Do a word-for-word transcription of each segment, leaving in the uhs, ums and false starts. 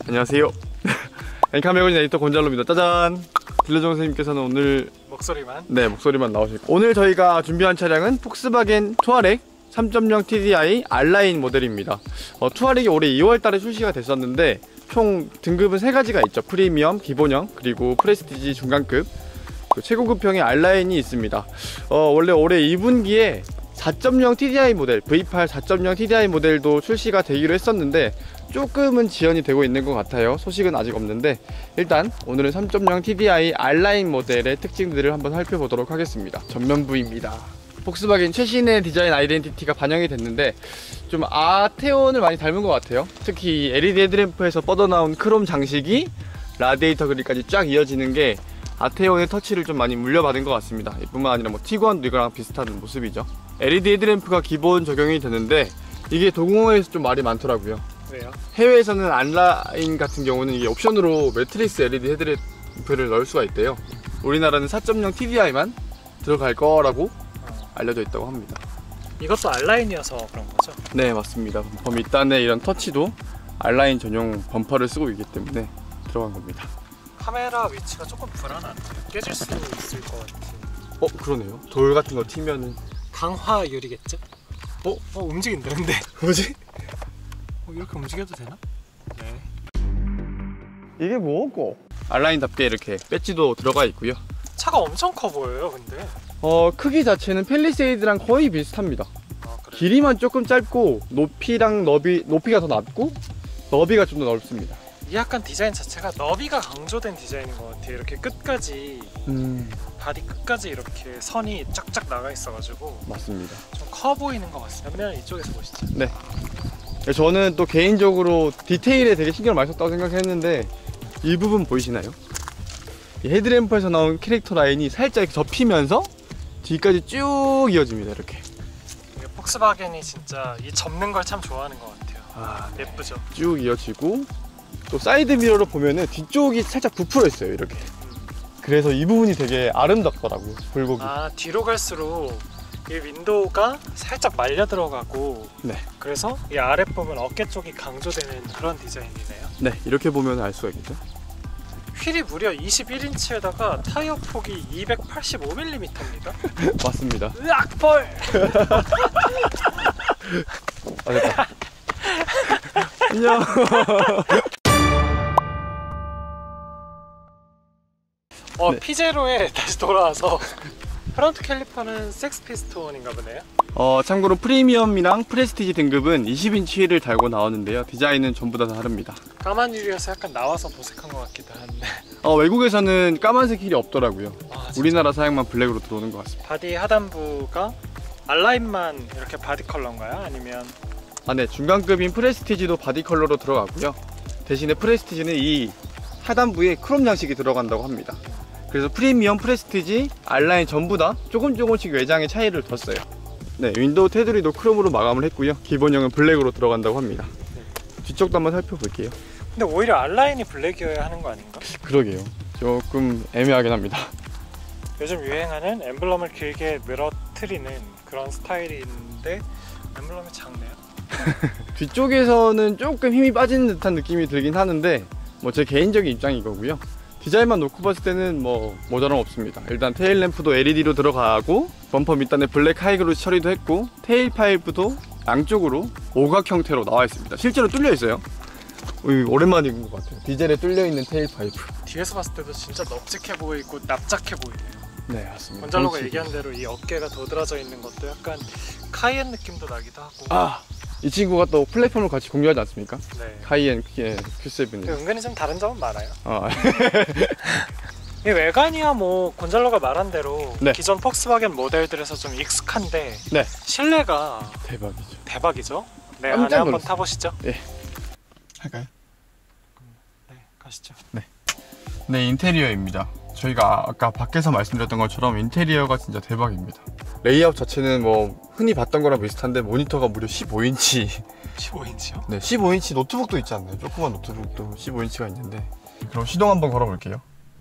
안녕하세요. 엔카 매거진 에디터 곤잘로입니다. 짜잔! 딜러정 선생님께서는 오늘 목소리만? 네, 목소리만 나오시고, 오늘 저희가 준비한 차량은 폭스바겐 투아렉 삼 점 영 티디아이 R라인 모델입니다. 어, 투아렉이 올해 이월 달에 출시가 됐었는데 총 등급은 세 가지가 있죠. 프리미엄, 기본형, 그리고 프레스티지 중간급, 최고급형의 R라인이 있습니다. 어, 원래 올해 이 분기에 사 점 영 티디아이 모델, 브이 팔 사 점 영 티디아이 모델도 출시가 되기로 했었는데 조금은 지연이 되고 있는 것 같아요. 소식은 아직 없는데 일단 오늘은 삼 점 영 티디아이 R라인 모델의 특징들을 한번 살펴보도록 하겠습니다. 전면부입니다. 폭스바겐 최신의 디자인 아이덴티티가 반영이 됐는데 좀 아테온을 많이 닮은 것 같아요. 특히 엘이디 헤드램프에서 뻗어나온 크롬 장식이 라디에이터 그릴까지 쫙 이어지는 게 아테온의 터치를 좀 많이 물려받은 것 같습니다. 이뿐만 아니라 뭐 티구안도 이거랑 비슷한 모습이죠. 엘이디 헤드램프가 기본 적용이 되는데 이게 도공호에서 좀 말이 많더라고요. 왜요? 해외에서는 R라인 같은 경우는 이게 옵션으로 매트리스 엘이디 헤드램프를 넣을 수가 있대요. 우리나라는 사 점 영 티디아이만 들어갈 거라고 알려져 있다고 합니다. 이것도 R라인이어서 그런 거죠? 네, 맞습니다. 범퍼 밑단에 이런 터치도 R라인 전용 범퍼를 쓰고 있기 때문에 들어간 겁니다. 카메라 위치가 조금 불안한데 깨질 수 있을 것 같아요. 어, 그러네요. 돌 같은 거 튀면은 강화유리겠죠? 어? 어, 움직인다 근데 뭐지? 어, 이렇게 움직여도 되나? 네. 이게 뭐고? R라인답게 이렇게 배지도 들어가 있고요. 차가 엄청 커 보여요 근데. 어, 크기 자체는 팰리세이드랑 거의 비슷합니다. 아, 그래? 길이만 조금 짧고 높이랑 너비, 높이가 더 낮고 너비가 좀 더 넓습니다. 이 약간 디자인 자체가 너비가 강조된 디자인인 것 같아요. 이렇게 끝까지 음, 바디 끝까지 이렇게 선이 쫙쫙 나가 있어가지고 맞습니다. 좀 커 보이는 것 같습니다. 그러면 이쪽에서 보시죠. 네. 저는 또 개인적으로 디테일에 되게 신경을 많이 썼다고 생각했는데 이 부분 보이시나요? 이 헤드램프에서 나온 캐릭터 라인이 살짝 이렇게 접히면서 뒤까지 쭉 이어집니다. 이렇게 이게 폭스바겐이 진짜 이 접는 걸 참 좋아하는 것 같아요. 아, 네. 예쁘죠? 쭉 이어지고 또 사이드 미러로 보면은 뒤쪽이 살짝 부풀어 있어요. 이렇게. 그래서 이 부분이 되게 아름답더라고요. 굴곡이. 아, 뒤로 갈수록 이 윈도우가 살짝 말려 들어가고, 네. 그래서 이 아랫부분 어깨 쪽이 강조되는 그런 디자인이네요. 네, 이렇게 보면 알 수가 있겠죠. 휠이 무려 이십일 인치에다가 타이어 폭이 이백팔십오 밀리미터입니다. 맞습니다. 으악 벌! 아, 됐다. 안녕. 어, 네. 피제로에 다시 돌아와서 프론트 캘리퍼는 섹스 피스톤인가 보네요. 어, 참고로 프리미엄이랑 프레스티지 등급은 이십 인치 휠을 달고 나오는데요. 디자인은 전부 다 다릅니다. 까만 유리여서 약간 나와서 보색한 것 같기도 한데. 어, 외국에서는 까만색 휠이 없더라고요. 아, 우리나라 사양만 블랙으로 들어오는 것 같습니다. 바디 하단부가 R라인만 이렇게 바디 컬러인가요? 아니면 아, 네, 중간급인 프레스티지도 바디 컬러로 들어가고요. 대신에 프레스티지는 이 하단부에 크롬 양식이 들어간다고 합니다. 그래서 프리미엄, 프레스티지, R라인 전부 다 조금 조금씩 외장의 차이를 뒀어요. 네, 윈도우 테두리도 크롬으로 마감을 했고요. 기본형은 블랙으로 들어간다고 합니다. 뒤쪽도 한번 살펴볼게요. 근데 오히려 R라인이 블랙이어야 하는 거 아닌가? 그러게요. 조금 애매하긴 합니다. 요즘 유행하는 엠블럼을 길게 늘어뜨리는 그런 스타일인데 엠블럼이 작네요. 뒤쪽에서는 조금 힘이 빠지는 듯한 느낌이 들긴 하는데 뭐 제 개인적인 입장인 거고요. 디자인만 놓고 봤을 때는 뭐 모자람 없습니다. 일단 테일 램프도 엘이디로 들어가고 범퍼 밑단에 블랙 하이그로스 처리도 했고 테일 파이프도 양쪽으로 오각 형태로 나와 있습니다. 실제로 뚫려 있어요. 오랜만에 입은 것 같아요. 디젤에 뚫려 있는 테일 파이프. 뒤에서 봤을 때도 진짜 넓직해 보이고 납작해 보이네요. 네, 맞습니다. 원잘로가 덩치. 얘기한 대로 이 어깨가 도드라져 있는 것도 약간 카이엔 느낌도 나기도 하고. 아, 이 친구가 또 플랫폼을 같이 공유하지 않습니까? 네. 카이엔 예, 큐 세븐이. 은근히 좀 다른 점은 많아요. 아. 이 외관이야 뭐 곤잘로가 말한 대로 네. 기존 폭스바겐 모델들에서 좀 익숙한데 네. 실내가 대박이죠. 대박이죠. 네, 깜짝 안에 한번 놀랐어요. 타보시죠. 예. 할까요? 네, 가시죠. 네, 인테리어입니다. 저희가 아까 밖에서 말씀드렸던 것처럼 인테리어가 진짜 대박입니다. 레이아웃 자체는 뭐 흔히 봤던 거랑 비슷한데 모니터가 무려 십오 인치. 십오 인치요? 네, 십오 인치 노트북도 있지 않나요? 조그만 노트북도 십오 인치가 있는데. 그럼 시동 한번 걸어볼게요.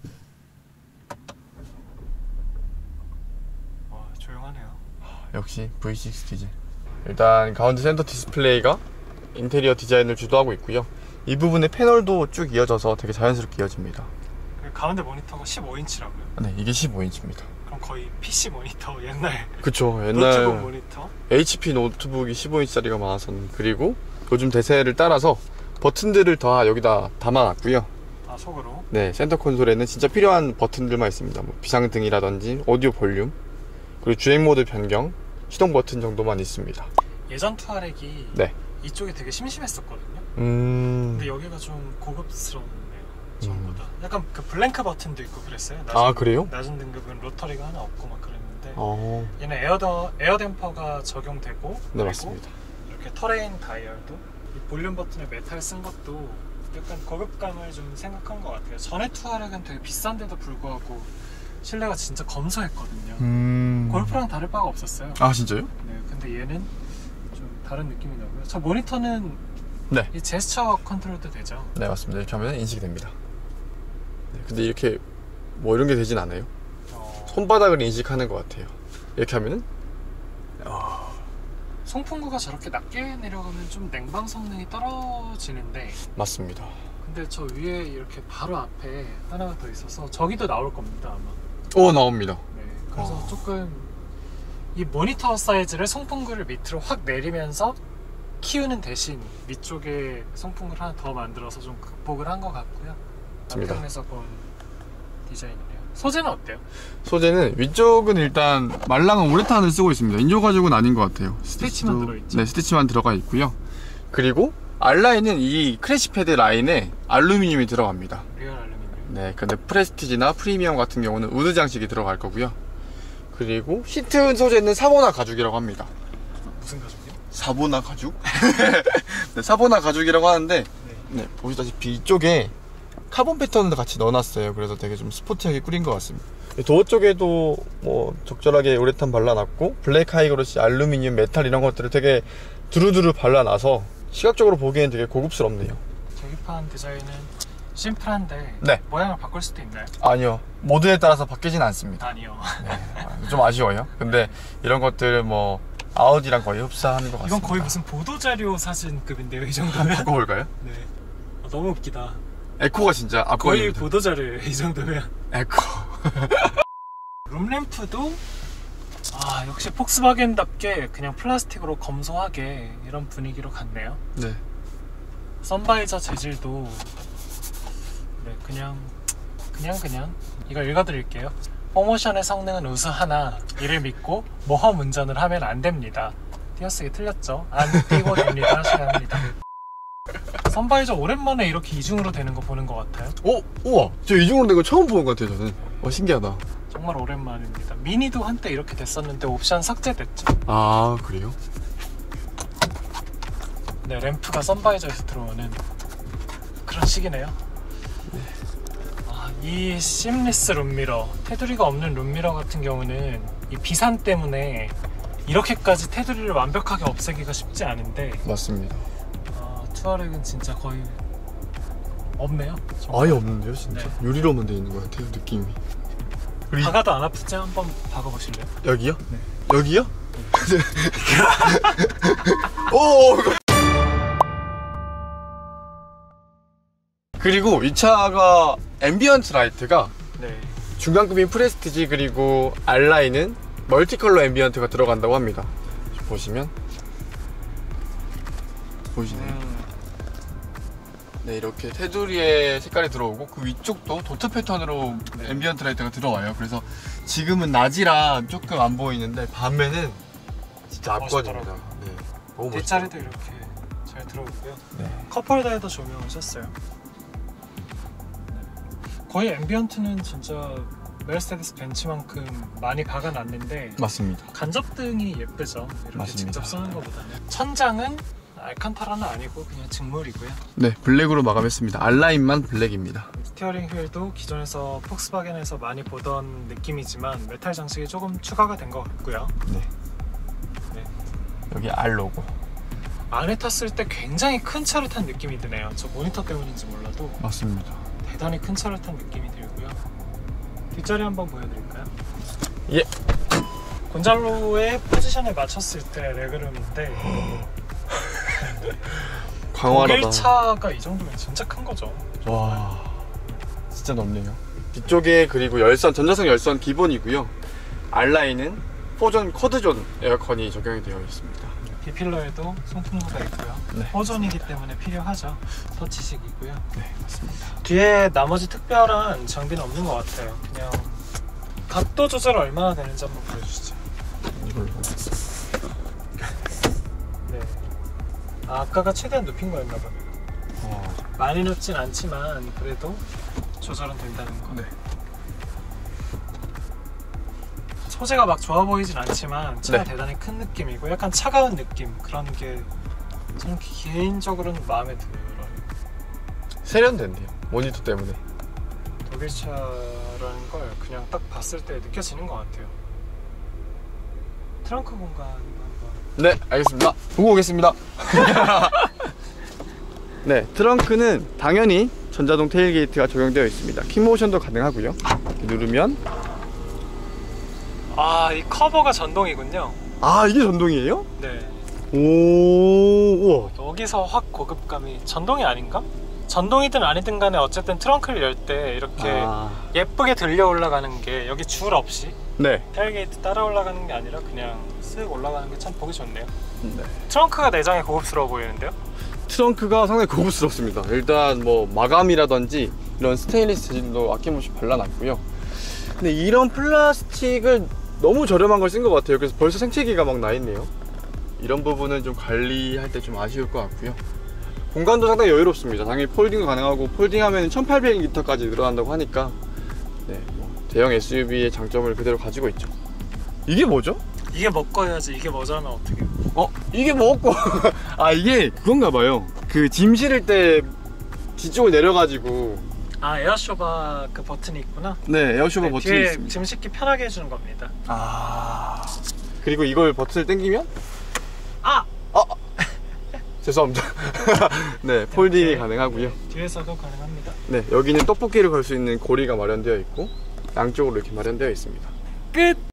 와, 조용하네요. 역시 브이 식스티지. 일단 가운데 센터 디스플레이가 인테리어 디자인을 주도하고 있고요. 이 부분에 패널도 쭉 이어져서 되게 자연스럽게 이어집니다. 가운데 모니터가 십오 인치라고요? 네, 이게 십오 인치입니다. 그럼 거의 피씨 모니터 옛날 그쵸, 옛날 노트북 모니터? 에이치피 노트북이 십오 인치짜리가 많았었는데, 그리고 요즘 대세를 따라서 버튼들을 다 여기다 담아놨고요. 아, 속으로? 네, 센터 콘솔에는 진짜 필요한 버튼들만 있습니다. 뭐 비상등이라든지 오디오 볼륨, 그리고 주행 모드 변경, 시동 버튼 정도만 있습니다. 예전 투아렉이 네. 이쪽이 되게 심심했었거든요. 음... 근데 여기가 좀 고급스럽네요. 전보다. 음. 약간 그 블랭크 버튼도 있고 그랬어요. 낮은, 아, 그래요? 낮은 등급은 로터리가 하나 없고 막 그랬는데 어... 얘는 에어더, 에어댐퍼가 적용되고, 네, 맞습니다. 이렇게 터레인 다이얼도, 이 볼륨 버튼에 메탈 쓴 것도 약간 고급감을 좀 생각한 것 같아요. 전에 투아렉은 되게 비싼데도 불구하고 실내가 진짜 검소했거든요. 음... 골프랑 다를 바가 없었어요. 아, 진짜요? 네, 근데 얘는 좀 다른 느낌이 나고요. 저 모니터는 네. 이 제스처 컨트롤도 되죠? 네, 맞습니다. 이렇게 하면 인식이 됩니다. 네, 근데 이렇게 뭐 이런 게 되진 않아요. 어... 손바닥을 인식하는 것 같아요. 이렇게 하면은 어... 송풍구가 저렇게 낮게 내려가면 좀 냉방 성능이 떨어지는데, 맞습니다. 근데 저 위에 이렇게 바로 앞에 하나가 더 있어서 저기도 나올 겁니다, 아마. 오, 나옵니다. 네, 그래서 어... 조금 이 모니터 사이즈를 송풍구를 밑으로 확 내리면서 키우는 대신 위쪽에 송풍구를 하나 더 만들어서 좀 극복을 한 것 같고요. 맞습니다. 남편에서 본 디자인이네요. 소재는 어때요? 소재는 위쪽은 일단 말랑한 우레탄을 쓰고 있습니다. 인조 가죽은 아닌 것 같아요. 스티치만 스티치도, 들어있죠? 네, 스티치만 들어가 있고요. 그리고 알라인은 이 크래시 패드 라인에 알루미늄이 들어갑니다. 리얼 알루미늄. 네, 근데 프레스티지나 프리미엄 같은 경우는 우드 장식이 들어갈 거고요. 그리고 시트 소재는 사보나 가죽이라고 합니다. 무슨 가죽이요? 사보나 가죽? 네, 사보나 가죽이라고 하는데, 네. 네, 보시다시피 이쪽에 카본 패턴을 같이 넣어놨어요. 그래서 되게 좀 스포티하게 꾸린 것 같습니다. 도어 쪽에도 뭐 적절하게 우레탄 발라놨고, 블랙 하이그로시, 알루미늄, 메탈 이런 것들을 되게 두루두루 발라놔서 시각적으로 보기엔 되게 고급스럽네요. 계기판 디자인은 심플한데 네. 모양을 바꿀 수도 있나요? 아니요, 모드에 따라서 바뀌진 않습니다. 아니요. 네, 좀 아쉬워요. 근데 이런 것들 뭐 아우디랑 거의 흡사하는 것 같습니다. 이건 거의 무슨 보도자료 사진급인데요, 이 정도면? 바꿔볼까요? 네. 어, 너무 웃기다. 에코가 진짜 거의 앞거리입니다. 보도자료예요, 이 정도면. 에코. 룸램프도 아, 역시 폭스바겐답게 그냥 플라스틱으로 검소하게 이런 분위기로 갔네요. 네. 선바이저 재질도 네, 그냥 그냥 그냥 이걸 읽어드릴게요. 포모션의 성능은 우수하나 이를 믿고 모험 운전을 하면 안 됩니다. 띄어쓰기 틀렸죠? 안 띄고 됩니다 하셔야 합니다. 선바이저 오랜만에 이렇게 이중으로 되는 거 보는 것 같아요. 오, 우와, 저 이중으로 된 거 처음 보는 것 같아요, 저는. 와, 신기하다. 정말 오랜만입니다. 미니도 한때 이렇게 됐었는데 옵션 삭제됐죠. 아, 그래요? 네, 램프가 선바이저에서 들어오는 그런 식이네요. 아, 이 심리스 룸미러, 테두리가 없는 룸미러 같은 경우는 이 비산 때문에 이렇게까지 테두리를 완벽하게 없애기가 쉽지 않은데, 맞습니다. 아, 투아렉은 진짜 거의 없네요. 정말. 아예 없는데요, 진짜? 네. 유리로만 돼 있는 것 같아요, 느낌이. 그리고 박아도 안 아프지? 한번 박아보실래요? 여기요? 네. 여기요? 오! 그리고 이 차가 앰비언트 라이트가 네. 중간급인 프레스티지 그리고 알라인은 멀티컬러 앰비언트가 들어간다고 합니다. 보시면 보이시나요? 음. 네, 이렇게 테두리에 색깔이 들어오고 그 위쪽도 도트 패턴으로 네. 앰비언트 라이트가 들어와요. 그래서 지금은 낮이라 조금 안 보이는데 밤에는 진짜 압권입니다. 네, 너무 멋있어요. 뒷자리도 이렇게 잘 들어오고요. 네. 컵홀더에도 조명을 썼어요. 거의 앰비언트는 진짜 메르세데스 벤츠만큼 많이 박아놨는데 맞습니다. 간접등이 예쁘죠. 이렇게 맞습니다. 직접 쓰는 것보다는. 천장은 알칸타라는 아니고 그냥 직물이고요. 네, 블랙으로 마감했습니다. 알라인만 블랙입니다. 스티어링 휠도 기존에서 폭스바겐에서 많이 보던 느낌이지만 메탈 장식이 조금 추가가 된 것 같고요. 네. 네. 여기 R 로고. 안에 탔을 때 굉장히 큰 차를 탄 느낌이 드네요. 저 모니터 때문인지 몰라도 맞습니다. 대단히 큰 차를 탄 느낌이 들고요. 뒷자리 한번 보여드릴까요? 예. 곤잘로의 포지션에 맞췄을 때 레그룸인데 광활하다. 독일 차가 이 정도면 진짜 큰 거죠. 와, 진짜 넓네요. 뒤쪽에 그리고 열선, 전자석 열선 기본이고요. R라인은 포존 쿼드존 에어컨이 적용이 되어 있습니다. B필러에도 송풍구가 있고요. 네. 포존이기 때문에 필요하죠. 터치식이고요. 네, 맞습니다. 뒤에 나머지 특별한 장비는 없는 것 같아요. 그냥 각도 조절 얼마나 되는지 한번 보여주시죠. 이걸로. 네. 아, 아까가 최대한 높인 거였나 봐요. 어, 많이 높진 않지만 그래도 조절은 된다는 거. 네. 소재가 막 좋아 보이진 않지만 차가 네. 대단히 큰 느낌이고 약간 차가운 느낌, 그런 게 저는 개인적으로는 마음에 들어요. 세련된대요. 모니터 때문에. 독일 차라는 걸 그냥 딱 봤을 때 느껴지는 것 같아요. 트렁크 공간 한번. 네, 알겠습니다. 보고 오겠습니다. 네, 트렁크는 당연히 전자동 테일게이트가 적용되어 있습니다. 킥모션도 가능하고요. 누르면 아, 이 커버가 전동이군요. 아, 이게 전동이에요? 네. 오, 우와. 여기서 확 고급감이. 전동이 아닌가? 전동이든 아니든 간에 어쨌든 트렁크를 열 때 이렇게 아, 예쁘게 들려 올라가는 게 여기 줄 없이 네. 테일게이트 따라 올라가는 게 아니라 그냥 쓱 올라가는 게 참 보기 좋네요. 네. 트렁크가 내장에 고급스러워 보이는데요? 트렁크가 상당히 고급스럽습니다. 일단 뭐 마감이라든지 이런 스테인리스 재질도 아낌없이 발라놨고요. 근데 이런 플라스틱을 너무 저렴한 걸 쓴 것 같아요. 그래서 벌써 생채기가 막 나 있네요. 이런 부분은 좀 관리할 때 좀 아쉬울 것 같고요. 공간도 상당히 여유롭습니다. 당연히 폴딩도 가능하고, 폴딩하면 천팔백 리터까지 늘어난다고 하니까 네, 뭐 대형 에스유브이의 장점을 그대로 가지고 있죠. 이게 뭐죠? 이게 먹고 해야지. 이게 뭐잖아 어떻게. 어? 이게 뭐고? 아, 이게 그건가 봐요. 그 짐 실을 때 뒤쪽을 내려가지고, 아, 에어쇼바 그 버튼이 있구나. 네, 에어쇼버 네, 버튼이 뒤에 있습니다. 짐 싣기 편하게 해주는 겁니다. 아, 그리고 이걸 버튼을 당기면 아! 죄송합니다. 네, 폴딩이 네, 가능하고요. 네, 뒤에서도 가능합니다. 네, 여기는 떡볶이를 걸 수 있는 고리가 마련되어 있고 양쪽으로 이렇게 마련되어 있습니다. 끝!